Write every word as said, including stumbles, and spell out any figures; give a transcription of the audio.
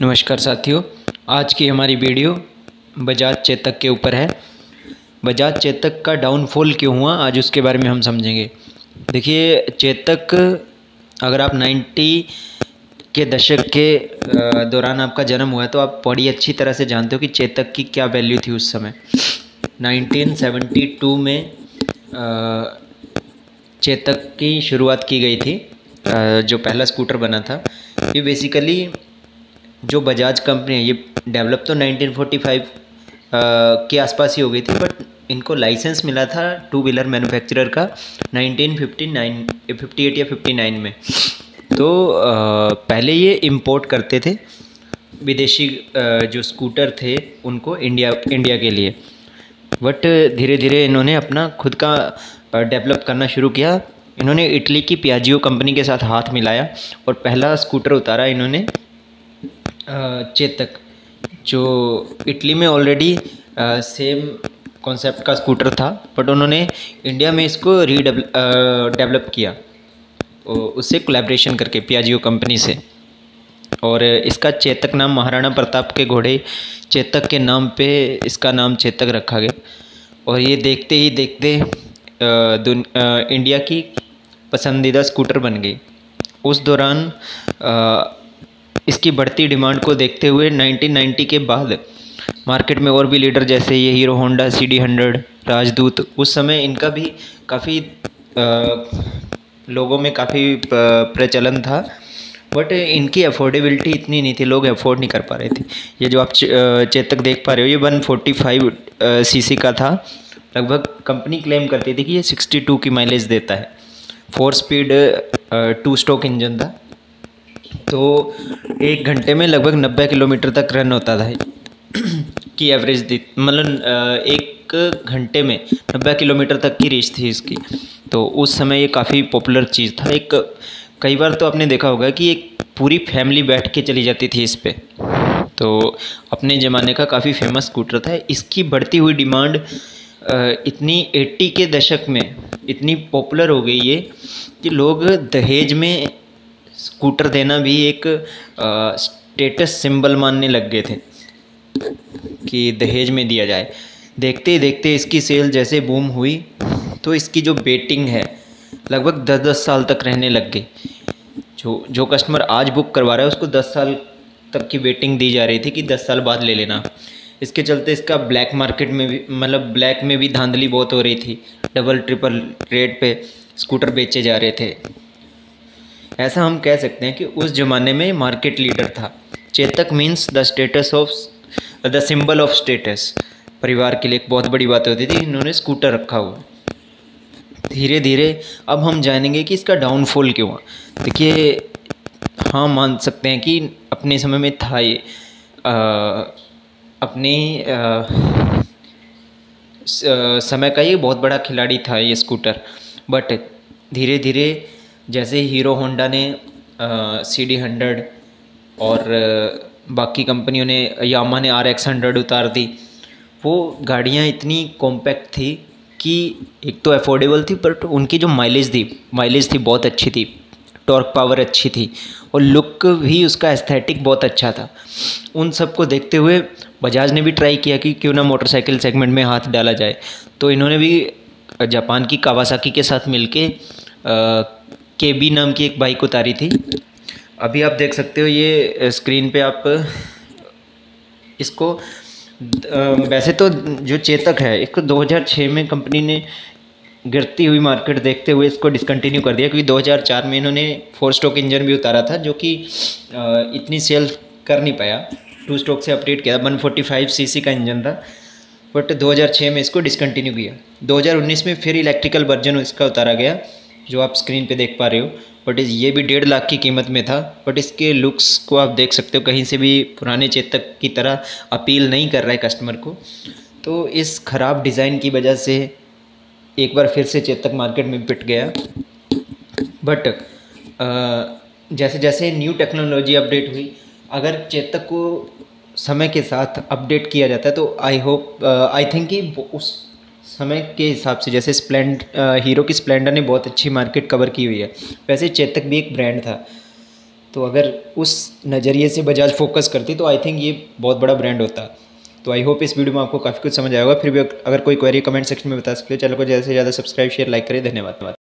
नमस्कार साथियों, आज की हमारी वीडियो बजाज चेतक के ऊपर है। बजाज चेतक का डाउनफॉल क्यों हुआ, आज उसके बारे में हम समझेंगे। देखिए, चेतक अगर आप नब्बे के दशक के दौरान आपका जन्म हुआ है तो आप बड़ी अच्छी तरह से जानते हो कि चेतक की क्या वैल्यू थी उस समय। उन्नीस सौ बहत्तर में चेतक की शुरुआत की गई थी, जो पहला स्कूटर बना था। ये बेसिकली जो बजाज कंपनी है, ये डेवलप तो उन्नीस सौ पैंतालीस के आसपास ही हो गई थी, बट इनको लाइसेंस मिला था टू व्हीलर मैन्युफैक्चरर का उन्नीस सौ उनसठ अट्ठावन या उनसठ में। तो आ, पहले ये इंपोर्ट करते थे विदेशी आ, जो स्कूटर थे उनको इंडिया इंडिया के लिए, बट धीरे धीरे इन्होंने अपना खुद का डेवलप करना शुरू किया। इन्होंने इटली की पियाजियो कंपनी के साथ हाथ मिलाया और पहला स्कूटर उतारा इन्होंने चेतक, जो इटली में ऑलरेडी सेम कॉन्सेप्ट का स्कूटर था, बट उन्होंने इंडिया में इसको रीडेवलप किया उससे कोलैबोरेशन करके पियाजियो कंपनी से। और इसका चेतक नाम महाराणा प्रताप के घोड़े चेतक के नाम पे इसका नाम चेतक रखा गया। और ये देखते ही देखते आ, इंडिया की पसंदीदा स्कूटर बन गई। उस दौरान आ, इसकी बढ़ती डिमांड को देखते हुए उन्नीस सौ नब्बे के बाद मार्केट में और भी लीडर जैसे ये Hero Honda C D hundred, Rajdoot, उस समय इनका भी काफ़ी लोगों में काफ़ी प्रचलन था, बट इनकी अफोर्डेबिलिटी इतनी नहीं थी, लोग अफोर्ड नहीं कर पा रहे थे। ये जो आप चेतक देख पा रहे हो, ये एक सौ पैंतालीस सीसी का था। लगभग कंपनी क्लेम करती थी कि ये बासठ की माइलेज देता है। Four speed two stroke engine था, तो एक घंटे में लगभग नब्बे किलोमीटर तक रन होता था की एवरेज दी, मतलब एक घंटे में नब्बे किलोमीटर तक की रेंज थी इसकी। तो उस समय ये काफ़ी पॉपुलर चीज़ था। एक कई बार तो आपने देखा होगा कि एक पूरी फैमिली बैठ के चली जाती थी इस पे, तो अपने ज़माने का काफ़ी फेमस स्कूटर था। इसकी बढ़ती हुई डिमांड इतनी अस्सी के दशक में इतनी पॉपुलर हो गई है कि लोग दहेज में स्कूटर देना भी एक स्टेटस सिंबल मानने लग गए थे कि दहेज में दिया जाए। देखते ही देखते इसकी सेल जैसे बूम हुई तो इसकी जो वेटिंग है लगभग दस दस साल तक रहने लग गई। जो जो कस्टमर आज बुक करवा रहा है उसको दस साल तक की वेटिंग दी जा रही थी कि दस साल बाद ले लेना। इसके चलते इसका ब्लैक मार्केट में भी, मतलब ब्लैक में भी धांधली बहुत हो रही थी। डबल ट्रिपल रेट पे स्कूटर बेचे जा रहे थे। ऐसा हम कह सकते हैं कि उस ज़माने में मार्केट लीडर था। Chetak means the status of the symbol of status. परिवार के लिए एक बहुत बड़ी बात होती थी, इन्होंने स्कूटर रखा हुआ। धीरे धीरे अब हम जानेंगे कि इसका डाउनफॉल क्यों हुआ। देखिए, हाँ मान सकते हैं कि अपने समय में था ये आ, अपने आ, समय का ये बहुत बड़ा खिलाड़ी था ये स्कूटर, बट धीरे धीरे जैसे हीरो होंडा ने सी डी हंड्रेड और आ, बाकी कंपनियों ने, यामा ने आर एक्स हंड्रेड उतार दी। वो गाड़ियाँ इतनी कॉम्पैक्ट थी कि एक तो अफोर्डेबल थी, बट उनकी जो माइलेज थी माइलेज थी बहुत अच्छी थी, टॉर्क पावर अच्छी थी और लुक भी उसका एस्थेटिक बहुत अच्छा था। उन सब को देखते हुए बजाज ने भी ट्राई किया कि क्यों ना मोटरसाइकिल सेगमेंट में हाथ डाला जाए। तो इन्होंने भी जापान की कावासाकी के साथ मिलके केबी नाम की एक बाइक उतारी थी। अभी आप देख सकते हो ये स्क्रीन पे आप इसको। वैसे तो जो चेतक है इसको दो हज़ार छह में कंपनी ने गिरती हुई मार्केट देखते हुए इसको डिसकंटिन्यू कर दिया, क्योंकि दो हज़ार चार में इन्होंने फोर स्ट्रोक इंजन भी उतारा था, जो कि इतनी सेल कर नहीं पाया। टू स्ट्रोक से अपडेट किया, एक सौ पैंतालीस सीसी का इंजन था, बट दो हज़ार छह में इसको डिसकंटिन्यू किया। दो हज़ार उन्नीस में फिर इलेक्ट्रिकल वर्जन इसका उतारा गया, जो आप स्क्रीन पे देख पा रहे हो। बट ये भी डेढ़ लाख की कीमत में था, बट इसके लुक्स को आप देख सकते हो, कहीं से भी पुराने चेतक की तरह अपील नहीं कर रहा है कस्टमर को। तो इस ख़राब डिज़ाइन की वजह से एक बार फिर से चेतक मार्केट में पिट गया। बट जैसे जैसे न्यू टेक्नोलॉजी अपडेट हुई, अगर चेतक को समय के साथ अपडेट किया जाता है तो आई होप आई थिंक कि उस समय के हिसाब से, जैसे स्प्लेंड हीरो की स्प्लेंडर ने बहुत अच्छी मार्केट कवर की हुई है, वैसे चेतक भी एक ब्रांड था। तो अगर उस नज़रिए से बजाज फोकस करती तो आई थिंक ये बहुत बड़ा ब्रांड होता। तो आई होप इस वीडियो में आपको काफ़ी कुछ समझ आएगा। फिर भी अगर कोई क्वेरी कमेंट सेक्शन में बता सकते हो। चैनल को ज़्यादा से ज़्यादा सब्सक्राइब शेयर लाइक करें। धन्यवाद।